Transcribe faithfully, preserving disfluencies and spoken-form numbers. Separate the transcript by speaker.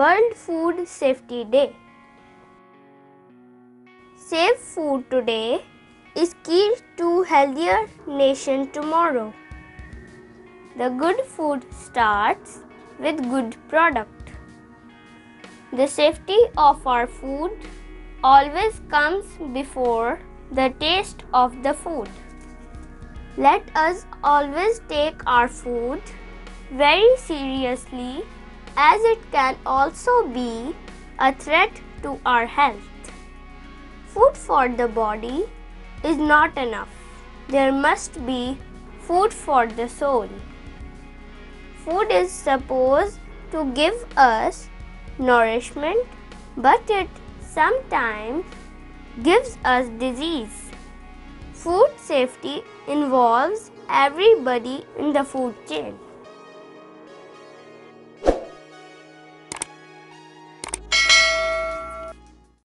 Speaker 1: World Food Safety Day. Safe food today is key to healthier nation tomorrow. The good food starts with good product. The safety of our food always comes before the taste of the food. Let us always take our food very seriously, as it can also be a threat to our health. Food for the body is not enough. There must be food for the soul. Food is supposed to give us nourishment, but it sometimes gives us disease. Food safety involves everybody in the food chain.